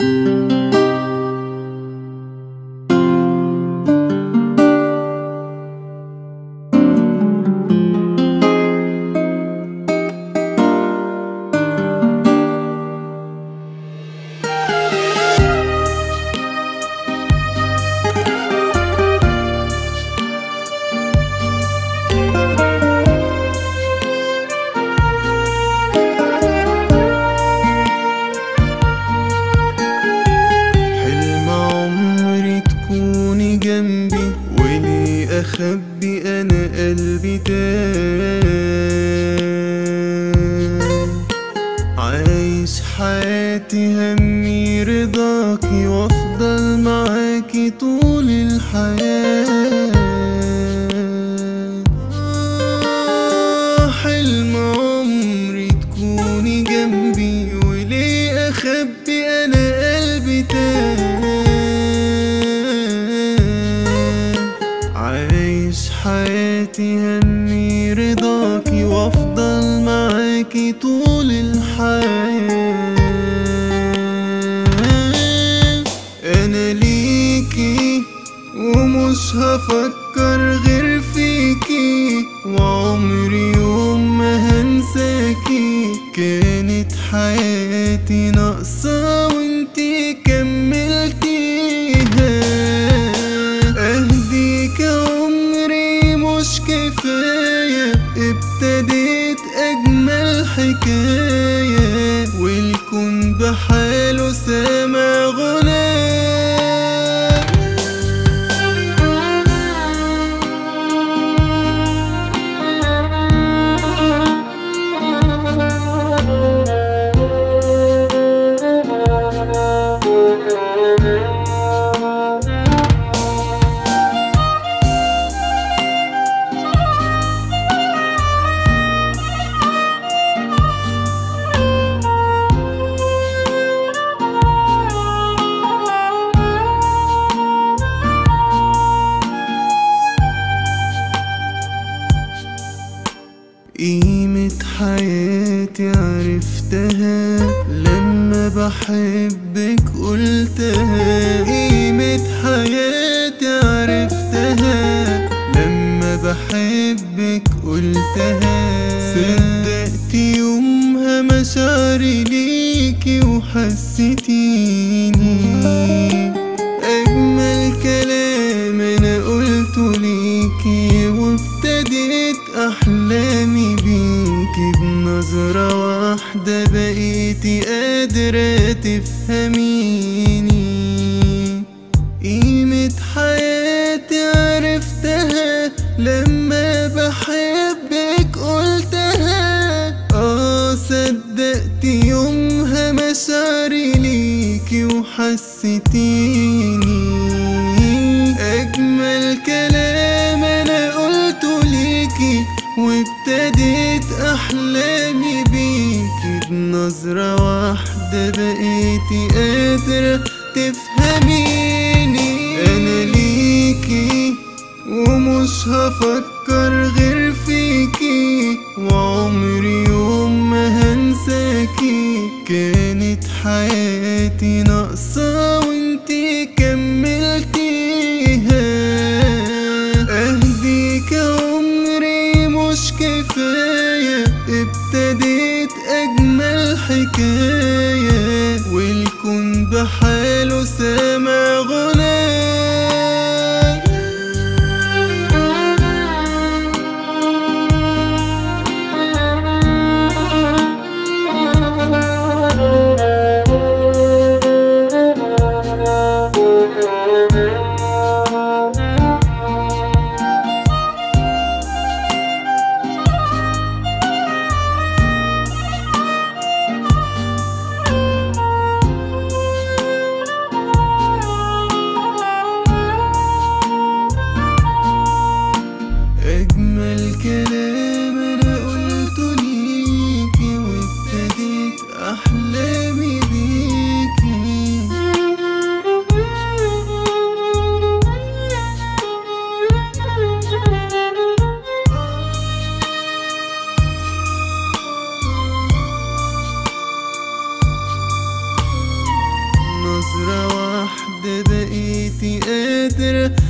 جنبي وليه أخبي أنا قلبي تاه. عايش حياتي همي رضاكي وأفضل معاكي طول الحياة. حلم عمري تكوني جنبي وليه أخبي أنا قلبي تاه. عايش حياتي همي رضاكي وافضل معاكي طول الحياة. انا ليكي ومش هفكر غير فيكي وعمري يوم ما هنساكي. كانت حياتي ناقصة وانتي كملتيها. اهديك عمري مش كفاية ابتديت اجمل حكاية والكون بحاله سامع غنايا. قيمة حياتي عرفتها لما بحبك قلتها. قيمة حياتي عرفتها لما بحبك قلتها. صدقت يومها مشاعري ليكي وحسيتيني. أجمل كلام أنا قلته ليكي وابتديت أحلامي بيكي. بنظرة واحدة بقيتي قادرة تفهميني. قيمة حياتي عرفتها لما بحبك قلتها. صدقت يومها مشاعري ليكي وحسيتيني. أجمل كلام أنا قلته ليكي وابتديت أحلامي بيكي. بنظرة واحدة بقيتي قادرة تفهميني. أنا ليكي ومش هفكر غير فيكي وعمري يوم ما هنساكي. كانت حياتي ناقصة وانتي كملتيها. أهديك عمري مش كفاية ابتديت أجمل حكاية والكون بحاله سامع غنايا. قادر